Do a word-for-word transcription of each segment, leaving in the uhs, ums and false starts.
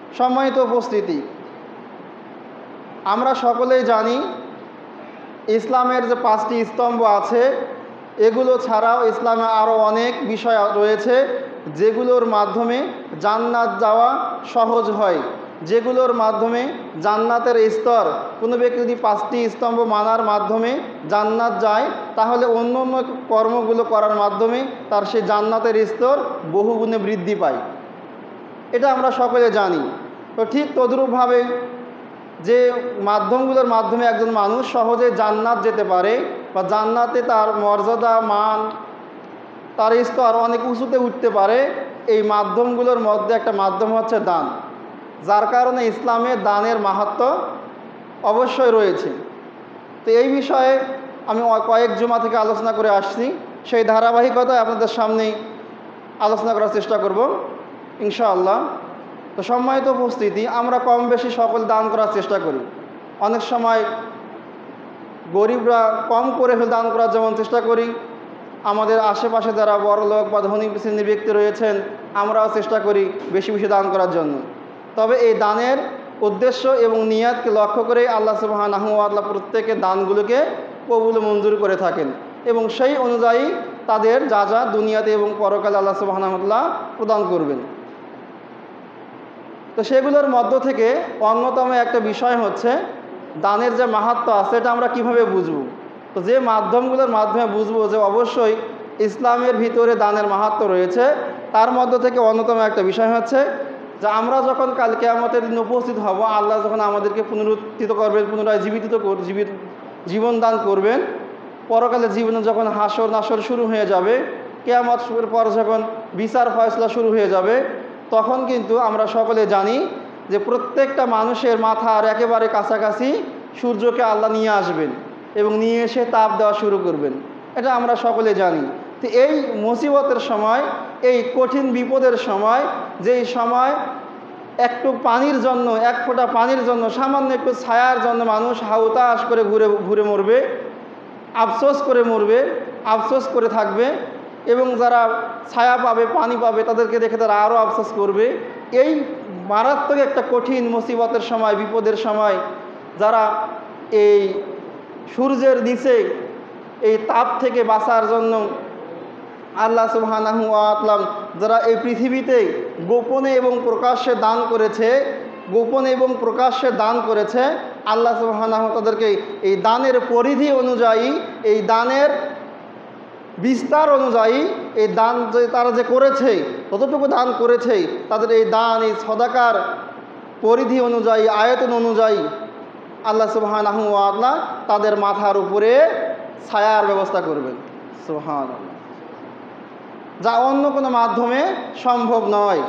সম্মানিত উপস্থিতি, আমরা সকলেই জানি ইসলামের যে পাঁচটি স্তম্ভ আছে এগুলো ছাড়াও ইসলামে আরও অনেক বিষয় রয়েছে যেগুলোর মাধ্যমে জান্নাত যাওয়া সহজ হয়, যেগুলোর মাধ্যমে জান্নাতের স্তর, কোনো ব্যক্তি যদি পাঁচটি স্তম্ভ মানার মাধ্যমে জান্নাত যায় তাহলে অন্য অন্য কর্মগুলো করার মাধ্যমে তার সেই জান্নাতের স্তর বহুগুণে বৃদ্ধি পায়। এটা আমরা সকলে জানি। তো ঠিক তদ্রূপভাবে যে মাধ্যমগুলোর মাধ্যমে একজন মানুষ সহজে জান্নাত যেতে পারে বা জান্নাতে তার মর্যাদা, মান, তার স্তর অনেক উঁচুতে উঠতে পারে, এই মাধ্যমগুলোর মধ্যে একটা মাধ্যম হচ্ছে দান, যার কারণে ইসলামে দানের মাহাত্ম্য অবশ্যই রয়েছে। তো এই বিষয়ে আমি কয়েক জুমা থেকে আলোচনা করে আসছি, সেই ধারাবাহিকতায় আপনাদের সামনেই আলোচনা করার চেষ্টা করব ইনশাআল্লাহ। তো সম্মানিত উপস্থিতি, আমরা কম বেশি সকল দান করার চেষ্টা করি। অনেক সময় গরিবরা কম করে দান করার যেমন চেষ্টা করি, আমাদের আশেপাশে যারা বড়লোক বা ধনী শ্রেণীর ব্যক্তি রয়েছেন আমরাও চেষ্টা করি বেশি বেশি দান করার জন্য। তবে এই দানের উদ্দেশ্য এবং নিয়াতকে লক্ষ্য করে আল্লাহ সুবহানাহু ওয়া তাআলা প্রত্যেকের দানগুলোকে কবুল মঞ্জুর করে থাকেন এবং সেই অনুযায়ী তাদের যা যা দুনিয়াতে এবং পরকালে আল্লাহ সুবহানাহু ওয়া তাআলা প্রদান করবেন। তো সেগুলোর মধ্য থেকে অন্যতম একটা বিষয় হচ্ছে দানের যে মাহাত্ম্য আছে এটা আমরা কিভাবে বুঝব। তো যে মাধ্যমগুলোর মাধ্যমে বুঝবো যে অবশ্যই ইসলামের ভিতরে দানের মাহাত্ম্য রয়েছে, তার মধ্য থেকে অন্যতম একটা বিষয় হচ্ছে যে আমরা যখন কাল কিয়ামতের দিন উপস্থিত হব, আল্লাহ যখন আমাদেরকে পুনরুত্থিত করবেন, পুনরায় জীবিত জীবিত জীবন দান করবেন, পরকালে জীবনে যখন হাসর নাসর শুরু হয়ে যাবে, কিয়ামত শুরুর পর যখন বিচার ফয়সলা শুরু হয়ে যাবে, তখন কিন্তু আমরা সকলে জানি যে প্রত্যেকটা মানুষের মাথার একেবারে কাছাকাছি সূর্যকে আল্লাহ নিয়ে আসবেন এবং নিয়ে এসে তাপ দেওয়া শুরু করবেন। এটা আমরা সকলে জানি। তো এই মুসিবতের সময়, এই কঠিন বিপদের সময়, যেই সময় একটু পানির জন্য, এক ফোঁটা পানির জন্য, সামান্য একটু ছায়ার জন্য মানুষ হাউতাশ করে ঘুরে ঘুরে মরবে, আফসোস করে মরবে, আফসোস করে থাকবে, এবং যারা ছায়া পাবে, পানি পাবে, তাদেরকে দেখে তারা আরও আফসোস করবে। এই মারাত্মক একটা কঠিন মুসিবতের সময়, বিপদের সময় যারা এই সূর্যের নিচে এই তাপ থেকে বাঁচার জন্য আল্লাহ সুবহানাহু ওয়া তাআলা যারা এই পৃথিবীতে গোপনে এবং প্রকাশ্যে দান করেছে, গোপনে এবং প্রকাশ্যে দান করেছে, আল্লাহ সুবহানাহু ওয়া তাআলা তাদেরকে এই দানের পরিধি অনুযায়ী, এই দানের বিস্তার অনুযায়ী, এই দান যে তারা যে করেছে, ততটুকু দান করেছে, তাদের এই দান, এই সদাকার পরিধি অনুযায়ী, আয়তন অনুযায়ী আল্লাহ সুবহানাহু ওয়া তাআলা তাদের মাথার উপরে ছায়ার ব্যবস্থা করবেন। সুবহানাল্লাহ, যা অন্য কোনো মাধ্যমে সম্ভব নয়।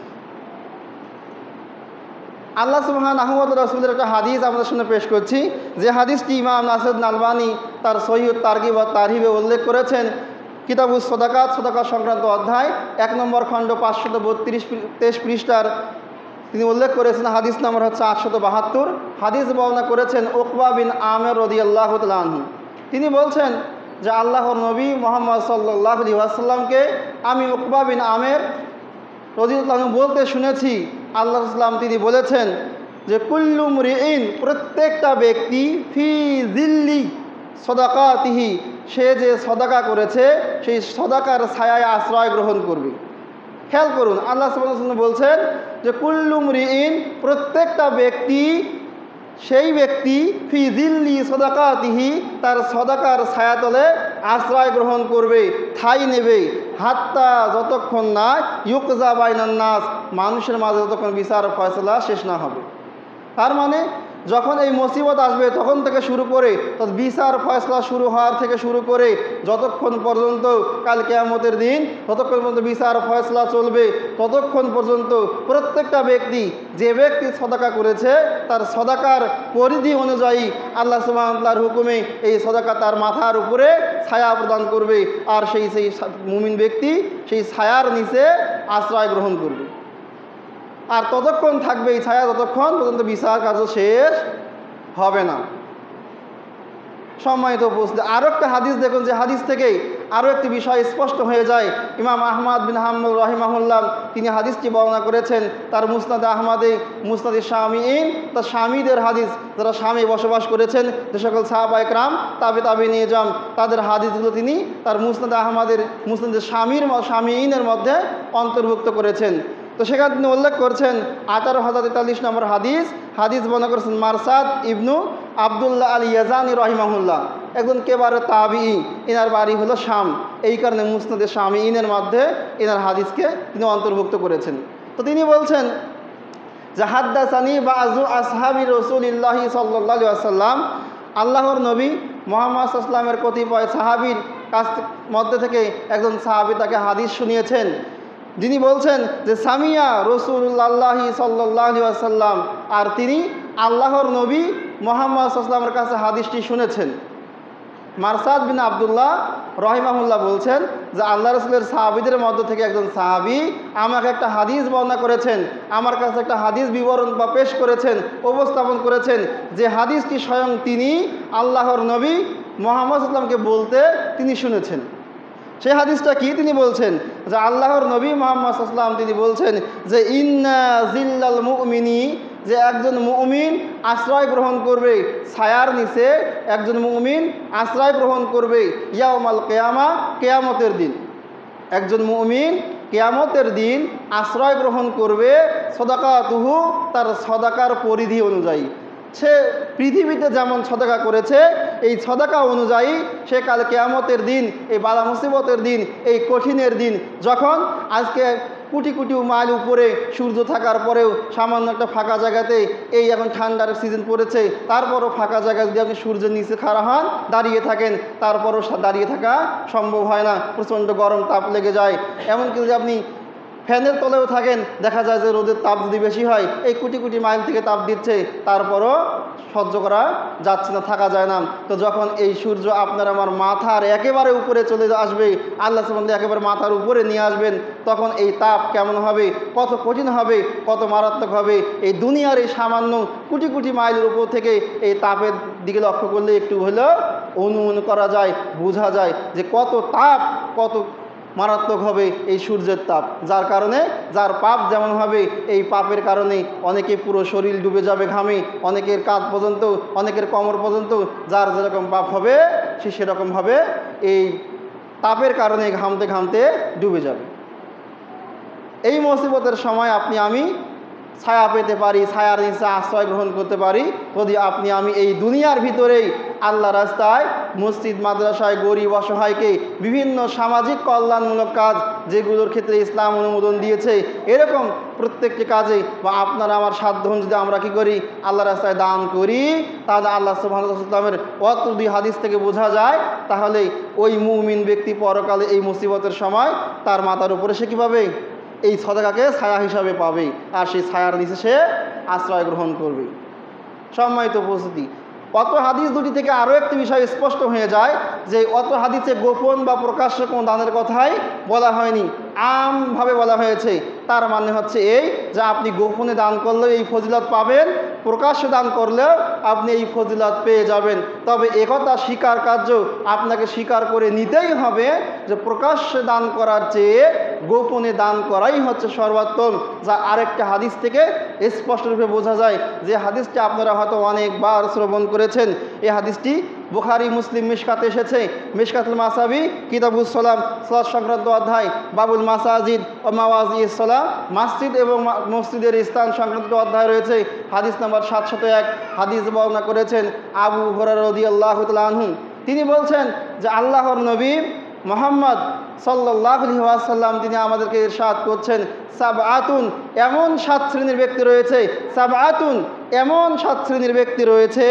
আল্লাহ সুবহানাহু ওয়া তাআলা রাসূলের একটা হাদিস আমাদের সামনে পেশ করছি, যে হাদিসটি ইমাম নাসিরুদ্দিন আলবানী তার সহিহ তারগিব ওয়া তারহিবে উল্লেখ করেছেন। কিতাবুস সাদাকাত, সাদাকা সংক্রান্ত অধ্যায় এক নম্বর খণ্ড পাঁচশত বত্রিশ তেইশ পৃষ্ঠার তিনি উল্লেখ করেছেন। হাদিস নম্বর হচ্ছে আটশত বাহাত্তর। হাদিস বর্ণনা করেছেন উকবা বিন আমের রাদিয়াল্লাহু তাআলা আনহু। তিনি বলছেন যে আল্লাহর নবী মুহাম্মদ সাল্লাল্লাহু আলাইহি ওয়াসাল্লামকে আমি উকবা বিন আমের রাদিয়াল্লাহু আনহু বলতে শুনেছি, আল্লাহ রাসূল তিনি বলেছেন যে কুল্লু মুরিইন, প্রত্যেকটা ব্যক্তি, ফি জিল্লি সাদাকাতিহি, সে যে সদাকা করেছে সেই সদাকার ছায়ায় আশ্রয় গ্রহণ করবে। খেয়াল করুন, আল্লাহ সুবহানাহু ওয়া তাআলা বলছেন যে কুল্লু মুরিইন, প্রত্যেকটা ব্যক্তি, সেই ব্যক্তি, ফি জিল্লি সাদাকাতিহি, তার সদাকার ছায়াতলে আশ্রয় গ্রহণ করবে, ঠাঁই নেবে, হাত্তা, যতক্ষণ না ইউকজা বাইনান নাস, মানুষের মাঝে যতক্ষণ বিচার ফয়সালা শেষ না হবে। তার মানে যখন এই মুসিবত আসবে তখন থেকে শুরু করে বিচার ফয়সলা শুরু হওয়ার থেকে শুরু করে যতক্ষণ পর্যন্ত কাল কিয়ামতের দিন, ততক্ষণ পর্যন্ত বিচার ফয়সলা চলবে, ততক্ষণ পর্যন্ত প্রত্যেকটা ব্যক্তি, যে ব্যক্তি সদাকা করেছে তার সদাকার পরিধি অনুযায়ী আল্লাহ সুবহানাহু ওয়া তাআলার হুকুমে এই সদাকা তার মাথার উপরে ছায়া প্রদান করবে, আর সেই সেই মুমিন ব্যক্তি সেই ছায়ার নিচে আশ্রয় গ্রহণ করবে, আর ততক্ষণ থাকবে এই ছায়া ততক্ষণ পর্যন্ত বিচার কাজ শেষ হবে না। সম্মানিত উপস্থিতি, আরও একটা হাদিস দেখুন, যে হাদিস থেকে আরও একটি বিষয় স্পষ্ট হয়ে যায়। ইমাম আহমদ বিন হাম্বল রাহিমাহুল্লাহ তিনি হাদিসটি বর্ণনা করেছেন তার মুসনাদে আহমদে, মুসনাদে শামিঈন, তার স্বামীদের হাদিস, যারা স্বামী বসবাস করেছেন যে সকল সাহাবা একরাম তাবে তাবে নিয়ে যান তাদের হাদিসগুলো তিনি তার মুসনাদে আহমদের মুসনাদে স্বামীর শামিঈনের মধ্যে অন্তর্ভুক্ত করেছেন। তো সেখানে তিনি উল্লেখ করছেন আঠারো হাজার তেতাল্লিশ নম্বর হাদিস হাদিস বর্ণনা করেছেন মারসাদ ইবনু আবদুল্লাহ আল ইয়াজানি রহিমাহুল্লাহ, একজন কেবারে তাবিঈ, এনার বাড়ি হলো শাম। এই কারণে মুসনাদে শামিঈনের মধ্যে এনার হাদিসকে তিনি অন্তর্ভুক্ত করেছেন। তো তিনি বলছেন যে হাদ্দাসানি বাযু আসহাবি রাসূলিল্লাহি সাল্লাল্লাহু আলাইহি ওয়াসাল্লাম, আল্লাহর নবী মুহাম্মদ সাল্লাল্লাহু আলাইহি ওয়াসাল্লামের কতিপয় সাহাবীর কাছ মধ্যে থেকে একজন সাহাবী তাকে হাদিস শুনিয়েছেন, যিনি বলছেন যে সামিয়া রাসূলুল্লাহি সাল্লাল্লাহু আলাইহি ওয়াসাল্লাম, আর তিনি আল্লাহর নবী মুহাম্মদ সাল্লাল্লাহু আলাইহি ওয়াসাল্লামের কাছে হাদিসটি শুনেছেন। মারসাদ বিন আবদুল্লাহ রহিমাহুল্লাহ বলছেন যে আল্লাহ রাসূলের সাহাবীদের মধ্য থেকে একজন সাহাবী আমাকে একটা হাদিস বর্ণনা করেছেন, আমার কাছে একটা হাদিস বিবরণ বা পেশ করেছেন, উপস্থাপন করেছেন, যে হাদিসটি স্বয়ং তিনি আল্লাহর নবী মুহাম্মদ সাল্লাল্লাহু আলাইহি ওয়াসাল্লামকে বলতে তিনি শুনেছেন। সেই হাদিসটা কি? তিনি বলছেন যে আল্লাহর নবী মুহাম্মদ সাল্লাল্লাহু আলাইহি ওয়াসাল্লাম তিনি বলছেন যে ইন্না জিল্লাল মুমিনি, যে একজন মুমিন আশ্রয় গ্রহণ করবে ছায়ার নিচে, একজন মুমিন আশ্রয় গ্রহণ করবে ইয়াউমাল কিয়ামা, কিয়ামতের দিন। একজন মুমিন কিয়ামতের দিন আশ্রয় গ্রহণ করবে সদাকাতুহু, তার সদাকার পরিধি অনুযায়ী। সে পৃথিবীতে যেমন সদাকা করেছে এই সদাকা অনুযায়ী সে কাল কিয়ামতের দিন, এই বালা মুসিবতের দিন, এই কঠিনের দিন, যখন আজকে কোটি কোটি মাইল উপরে সূর্য থাকার পরেও সামান্য একটা ফাঁকা জায়গাতে, এই এখন ঠান্ডার সিজন পড়েছে, তারপরও ফাঁকা জায়গায় যদি আপনি সূর্যের নিচে খাড়া হন, দাঁড়িয়ে থাকেন, তারপরও দাঁড়িয়ে থাকা সম্ভব হয় না, প্রচণ্ড গরম তাপ লেগে যায়। এমনকি যদি আপনি ফ্যানের তলেও থাকেন, দেখা যায় যে রোদের তাপ যদি বেশি হয়, এই কোটি কোটি মাইল থেকে তাপ দিচ্ছে, তারপরও সহ্য করা যাচ্ছে না, থাকা যায় না। তো যখন এই সূর্য আপনার আমার মাথার একেবারে উপরে চলে আসবে, আল্লাহ সুবহানাহু একেবারে মাথার উপরে নিয়ে আসবেন, তখন এই তাপ কেমন হবে, কত কঠিন হবে, কত মারাত্মক হবে। এই দুনিয়ার এই সামান্য কোটি কোটি মাইলের উপর থেকে এই তাপের দিকে লক্ষ্য করলে একটু হলেও অনুমান করা যায়, বোঝা যায় যে কত তাপ, কত মারাত্মক হবে এই সূর্যের তাপ। যার কারণে যার পাপ যেমন হবে, এই পাপের কারণে অনেকে পুরো শরীর ডুবে যাবে ঘামে, অনেকের কাঁধ পর্যন্ত, অনেকের কোমর পর্যন্ত, যার যেরকম পাপ হবে সে সেরকমভাবে এই তাপের কারণে ঘামতে ঘামতে ডুবে যাবে। এই মুসিবতের সময় আপনি আমি ছায়া পেতে পারি, ছায়ার নিচে আশ্রয় গ্রহণ করতে পারি যদি আপনি আমি এই দুনিয়ার ভিতরেই আল্লাহ রাস্তায়, মসজিদ মাদ্রাসায় গরিব অসহায়কে বিভিন্ন সামাজিক কল্যাণমূলক কাজ যেগুলোর ক্ষেত্রে ইসলাম অনুমোদন দিয়েছে, এরকম প্রত্যেকটি কাজে বা আপনার আমার সাধ্য যদি আমরা কি করি, আল্লাহ রাস্তায় দান করি, তাহলে আল্লাহ সুবহানাহু ওয়া তাআলার অত দুই হাদিস থেকে বোঝা যায়, তাহলে ওই মুমিন ব্যক্তি পরকালে এই মুসিবতের সময় তার মাথার উপরে সে কীভাবে এই সদকাকে ছায়া হিসাবে পাবে, আর সেই ছায়ার নিচে সে আশ্রয় গ্রহণ করবে। সম্মানিত উপস্থিতি, অত হাদিস দুটি থেকে আরও একটি বিষয় স্পষ্ট হয়ে যায় যে অত হাদিসে গোপন বা প্রকাশ্য কোনো দানের কথাই বলা হয়নি, আমভাবে বলা হয়েছে। তার মানে হচ্ছে এই যে আপনি গোপনে দান করলেও এই ফজিলত পাবেন, প্রকাশ্য দান করলেও আপনি এই ফজিলত পেয়ে যাবেন। তবে একথা স্বীকার কার্য আপনাকে স্বীকার করে নিতেই হবে যে প্রকাশ্যে দান করার চেয়ে গোপনে দান করাই হচ্ছে সর্বোত্তম, যা আরেকটা হাদিস থেকে স্পষ্টরূপে বোঝা যায়, যে হাদিসটি আপনারা হয়তো অনেকবার শ্রবণ করেছেন। এই হাদিসটি বুখারী, মুসলিম, মিশকাতে এসেছে। মিশকাতুল মাসাবি কিতাবুস সালাম, সালাত সংক্রান্ত অধ্যায়, বাবুল মাসাজিদ ও মাওয়াজিস সালাম, মসজিদ এবং মসজিদের স্থান সংক্রান্ত অধ্যায় রয়েছে। হাদিস নাম্বার সাতশত এক হাদিস বর্ণনা করেছেন আবু হুরায়রা রাদিয়াল্লাহু তাআলা আনহু। তিনি বলছেন যে আল্লাহর নবী মুহাম্মদ সাল্লাল্লাহু আলাইহি ওয়াসাল্লাম তিনি আমাদেরকে ইরশাদ করছেন, সাবআতুন, এমন সাত শ্রেণীর ব্যক্তি রয়েছে, সাবআতুন, এমন সাত শ্রেণীর ব্যক্তি রয়েছে,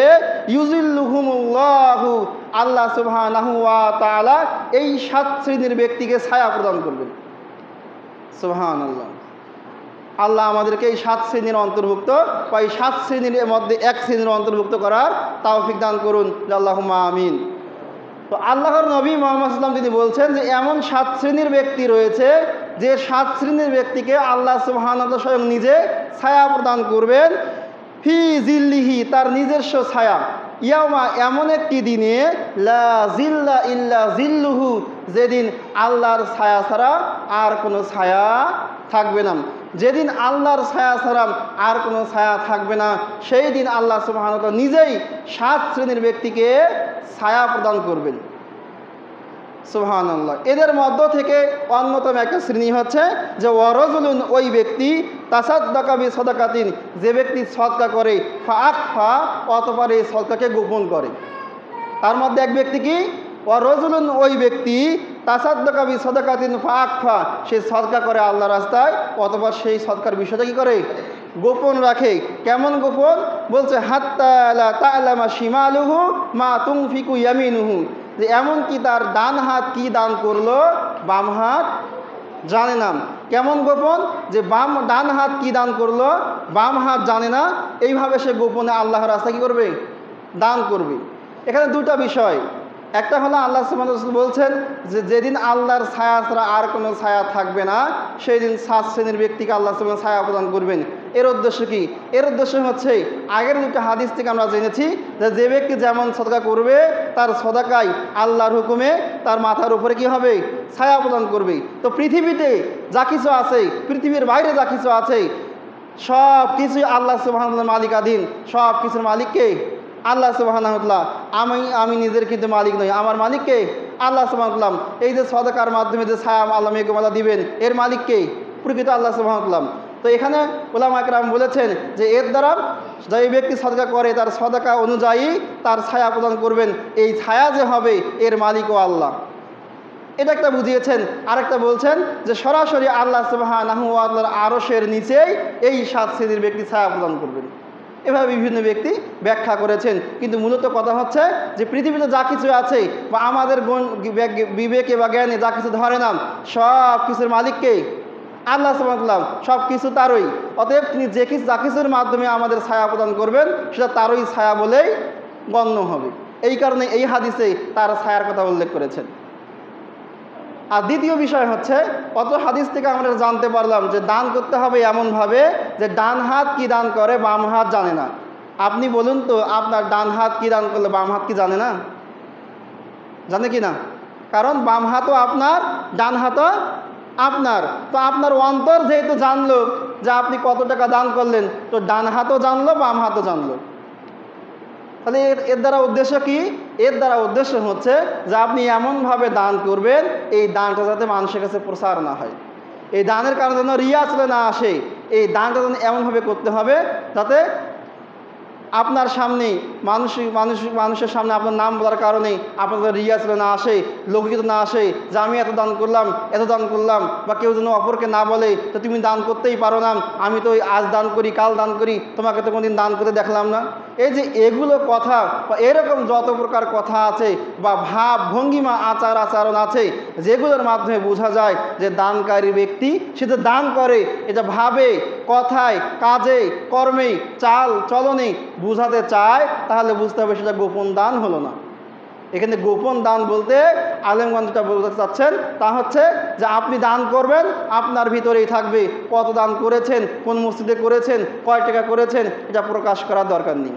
ইউজিল্লুহুমুল্লাহু, আল্লাহ সুবহানাহু ওয়া তাআলা এই সাত শ্রেণীর ব্যক্তিকে ছায়া প্রদান করবেন। সুবহানাল্লাহ, আল্লাহ আমাদেরকে এই সাত শ্রেণীর অন্তর্ভুক্ত বা এই সাত শ্রেণীর মধ্যে এক শ্রেণীর অন্তর্ভুক্ত করার তৌফিক দান করুন, আল্লাহুম্মা আমিন। তো আল্লাহর নবী মুহাম্মদ সাল্লাল্লাহু আলাইহি ওয়াসাল্লাম তিনি বলছেন যে এমন সাত শ্রেণীর ব্যক্তি রয়েছে, যে সাত শ্রেণীর ব্যক্তিকে আল্লাহ সুবহানাহু ওয়া তাআলা স্বয়ং নিজে ছায়া প্রদান করবেন, ফি জিল্লিহি, তার নিজস্ব ছায়া, ইয়াউমা এমন একটি দিনে লা জিল্লা ইল্লা জিল্লুহু, যেদিন আল্লাহর ছায়া ছাড়া আর কোনো ছায়া থাকবে না। যেদিন আল্লাহর ছায়া ছাড়া আর কোনো ছায়া থাকবে না, সেই দিন আল্লাহ সুবহানাহু ওয়া তাআলা নিজেই সাত শ্রেণীর ব্যক্তিকে ছায়া প্রদান করবেন। সুবহানাল্লাহ। এদের মধ্য থেকে অন্যতম একটা শ্রেণী হচ্ছে যে ওয়ারাজুলুন, ওই ব্যক্তি তাসাদ্দাকা বিসাদাকাতিন, যে ব্যক্তি সদকা করে, ফাআখফা, অতঃপর এই সদকাকে গোপন করে। তার মধ্যে এক ব্যক্তি কি, ওয়ারাজুলুন, ওই ব্যক্তি তাসাদ্দাকা বিসাদাকাতিন ফাআখফা, সে সদকা করে আল্লাহর রাস্তায়, অতঃপর সেই সদকার বিষয়টা কি করে, গোপন রাখে। কেমন গোপন? বলছে হাত্তা লা তা'লামা শিমালুহু মা তুনফিকু ইয়ামিনুহু, যে এমনকি তার ডান হাত কি দান করলো বাম হাত জানে না। কেমন গোপন? যে বাম ডান হাত কি দান করলো বাম হাত জানে না, এইভাবে সে গোপনে আল্লাহর রাস্তায় কী করবে, দান করবে। এখানে দুটা বিষয়, একটা হলো আল্লাহ সুবহানাহু ওয়া তাআলা বলছেন যে যেদিন আল্লাহর ছায়া ছাড়া আর কোনো ছায়া থাকবে না, সেই দিন সাত শ্রেণীর ব্যক্তিকে আল্লাহ সুবহানাহু ওয়া তাআলা ছায়া প্রদান করবেন। এর উদ্দেশ্য কি? এর উদ্দেশ্য হচ্ছে আগের দুটো হাদিস থেকে আমরা জেনেছি যে যে ব্যক্তি যেমন সদকা করবে তার সদকায় আল্লাহর হুকুমে তার মাথার উপরে কি হবে, ছায়া প্রদান করবে। তো পৃথিবীতে যা কিছু আছে, পৃথিবীর বাইরে যা কিছু আছে, সব কিছুই আল্লাহ সুবহানাহু ওয়া তাআলার মালিকাধীন। সব কিছুর মালিককে আল্লাহ সুবহানাহু ওয়া তাআলা। আমি আমি নিজের কিন্তু মালিক নই, আমার মালিককে আল্লাহ সুবহানাহু ওয়া তাআলা। এই যে সদকার মাধ্যমে যে ছায়া আল্লাহ মেঘমালা দিবেন, এর মালিককে প্রকৃত আল্লাহ সুবহানাহু ওয়া তাআলা। তো এখানে উলামা কেরাম বলেছেন যে এর দ্বারা যে ব্যক্তি সদকা করে তার সদকা অনুযায়ী তার ছায়া প্রদান করবেন, এই ছায়া যে হবে এর মালিকও আল্লাহ। এটা একটা বুঝিয়েছেন। আরেকটা বলছেন যে সরাসরি আল্লাহ সুবহানাহু ওয়া তাআলার আরশের নিচেই এই সাত শ্রেণীর ব্যক্তি ছায়া প্রদান করবেন। এভাবে বিভিন্ন ব্যক্তি ব্যাখ্যা করেছেন। কিন্তু মূলত কথা হচ্ছে যে পৃথিবীতে যা কিছু আছে বা আমাদের বিবেকে বা জ্ঞানে যা কিছু ধরে নাম, সব কিছুর মালিককে আল্লাহ সুবহানাহু ওয়া তাআলা, সব কিছু তারই। অতএব তিনি যে কিছু যা কিছুর মাধ্যমে আমাদের ছায়া প্রদান করবেন সেটা তারই ছায়া বলেই গণ্য হবে। এই কারণে এই হাদিসে তার ছায়ার কথা উল্লেখ করেছেন। আর দ্বিতীয় বিষয় হচ্ছে, অত হাদিস থেকে আমরা জানতে পারলাম যে দান করতে হবে এমনভাবে যে ডান হাত কি দান করে বাম হাত জানে না। আপনি বলুন তো, আপনার ডান হাত কি দান করলে বাম হাত কি জানে না? জানে কি না? কারণ বাম হাতও আপনার, ডান হাতও আপনার। তো আপনার অন্তর যেহেতু জানলো যে আপনি কত টাকা দান করলেন, তো ডান হাতও জানলো বাম হাতও জানলো। তাহলে এর এর দ্বারা উদ্দেশ্য কি? এর দ্বারা উদ্দেশ্য হচ্ছে যে আপনি এমনভাবে দান করবেন এই দানটা যাতে মানুষের কাছে প্রচার না হয়, এই দানের কারণে যেন রিয়া চলে না আসে। এই দানটা যেন এমনভাবে করতে হবে যাতে আপনার সামনে মানুষ মানুষ মানুষের সামনে আপনার নাম বলার কারণে আপনাদের রিয়া চলে না আসে, লৌকিত না আসে যে আমি এত দান করলাম এত দান করলাম, বা কেউ যেন অপরকে না বলে তো তুমি দান করতেই পারো না, আমি তো আজ দান করি কাল দান করি, তোমাকে তো কোনোদিন দান করতে দেখলাম না। এই যে এগুলো কথা বা এরকম যত প্রকার কথা আছে বা ভাব ভঙ্গিমা আচার আচরণ আছে, যেগুলোর মাধ্যমে বোঝা যায় যে দানকারী ব্যক্তি সে তো দান করে, এটা ভাবে, কথায়, কাজে, কর্মে, চাল চলনে বুঝাতে চায়, তাহলে বুঝতে হবে সেটা গোপন দান হলো না। এখানে গোপন দান বলতে আলেমগঞ্জ যেটা বলতে চাচ্ছেন তা হচ্ছে যে আপনি দান করবেন আপনার ভিতরেই থাকবে, কত দান করেছেন, কোন মসজিদে করেছেন, কয় টাকা করেছেন, এটা প্রকাশ করার দরকার নেই।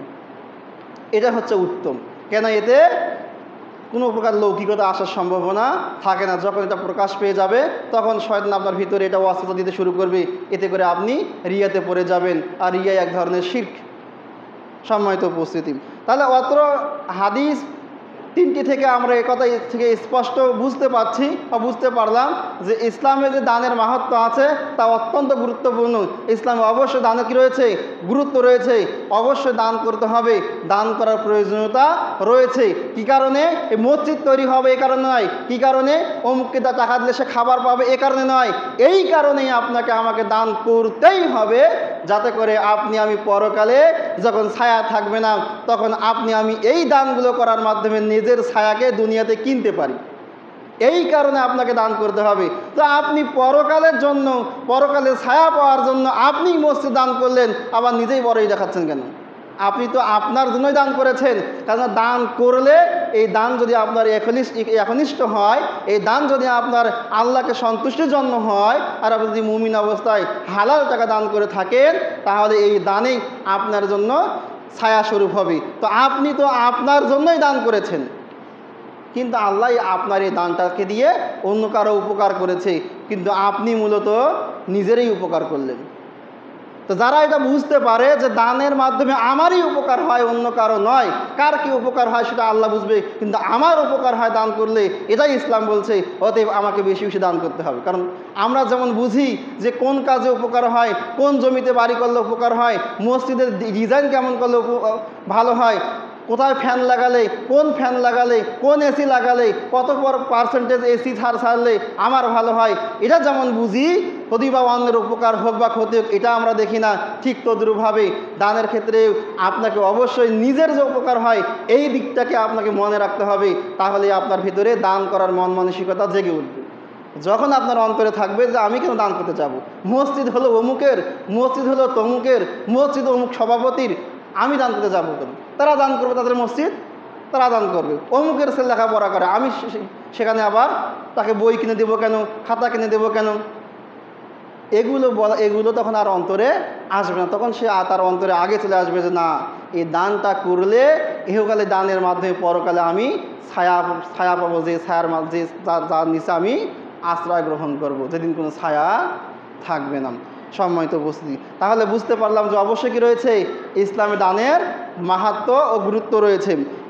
এটা হচ্ছে উত্তম। কেন? এতে কোনো প্রকার লৌকিকতা আসার সম্ভাবনা থাকে না। যখন এটা প্রকাশ পেয়ে যাবে তখন শয়তান আপনার ভিতরে এটা ওয়াসওয়াসা দিতে শুরু করবে, এতে করে আপনি রিয়াতে পড়ে যাবেন। আর রিয়া এক ধরনের শিরক। সম্মানিত উপস্থিতি, তাহলে অত্র হাদিস তিনটি থেকে আমরা এ কথা থেকে স্পষ্ট বুঝতে পারছি বা বুঝতে পারলাম যে ইসলামে যে দানের মাহাত্ম্য আছে তা অত্যন্ত গুরুত্বপূর্ণ। ইসলামে অবশ্যই দানের কী রয়েছে? গুরুত্ব রয়েছে। অবশ্যই দান করতে হবে, দান করার প্রয়োজনীয়তা রয়েছে। কি কারণে? এই মসজিদ তৈরি হবে এ কারণে নয়, কি কারণে অমুককে তা টাকা দিলে সে খাবার পাবে এ কারণে নয়, এই কারণেই আপনাকে আমাকে দান করতেই হবে, যাতে করে আপনি আমি পরকালে যখন ছায়া থাকবে না তখন আপনি আমি এই দানগুলো করার মাধ্যমে নিজের ছায়াকে দুনিয়াতে কিনতে পারি। এই কারণে আপনাকে দান করতে হবে। তো আপনি পরকালের জন্য, পরকালে ছায়া পাওয়ার জন্য আপনি মসজিদ দান করলেন, আবার নিজেই বড়ই দেখাচ্ছেন কেন? আপনি তো আপনার জন্যই দান করেছেন। কারণ দান করলে এই দান যদি আপনার একনিষ্ঠ হয়, এই দান যদি আপনার আল্লাহকে সন্তুষ্টির জন্য হয়, আর আপনি যদি মুমিন অবস্থায় হালাল টাকা দান করে থাকেন, তাহলে এই দানেই আপনার জন্য ছায়া স্বরূপ হবে। তো আপনি তো আপনার জন্যই দান করেছেন, কিন্তু আল্লাহ আপনার এই দানটাকে দিয়ে অন্য কারো উপকার করেছে, কিন্তু আপনি মূলত নিজেরই উপকার করলেন। তো যারা এটা বুঝতে পারে যে দানের মাধ্যমে আমারই উপকার হয়, অন্য কারো নয়, কার কি উপকার হয় সেটা আল্লাহ বুঝবে, কিন্তু আমার উপকার হয় দান করলে, এটাই ইসলাম বলছে। অতএব আমাকে বেশি বেশি দান করতে হবে। কারণ আমরা যেমন বুঝি যে কোন কাজে উপকার হয়, কোন জমিতে বাড়ি করলে উপকার হয়, মসজিদের ডিজাইন কেমন করলে ভালো হয়, কোথায় ফ্যান লাগালে, কোন ফ্যান লাগালে, কোন এসি লাগালে, কত পার্সেন্টেজ এসি ছাড় ছাড়লে আমার ভালো হয়, এটা যেমন বুঝি, যদি বা অন্যের উপকার হোক বা ক্ষতি হোক এটা আমরা দেখি না, ঠিক তদ্রূপভাবে দানের ক্ষেত্রে আপনাকে অবশ্যই নিজের যে উপকার হয় এই দিকটাকে আপনাকে মনে রাখতে হবে। তাহলে আপনার ভিতরে দান করার মন মানসিকতা জেগে উঠবে। যখন আপনার অন্তরে থাকবে যে আমি কেন দান করতে যাব, মসজিদ হলো অমুকের, মসজিদ হলো তমুকের, মসজিদ অমুক সভাপতির, আমি দান করতে যাবো কেন? তারা দান করবে, তাদের মসজিদ তারা দান করবে। অমুকের ছেলে লেখাপড়া করে, আমি সেখানে আবার তাকে বই কিনে দেবো কেন, খাতা কিনে দেবো কেন? এগুলো বলা, এগুলো তখন আর অন্তরে আসবে না। তখন সে তার অন্তরে আগে চলে আসবে যে না, এই দানটা করলে ইহকালে দানের মাধ্যমে পরকালে আমি ছায়া ছায়া পাবো, যে ছায়ার মাঝে যার যার নিচে আমি আশ্রয় গ্রহণ করব, যেদিন কোনো ছায়া থাকবে না। সম্মানিত উপস্থিতি, তাহলে বুঝতে পারলাম যে অবশ্যই কি রয়েছে, ইসলামে দানের মাহাত্ম্য ও গুরুত্ব রয়েছে।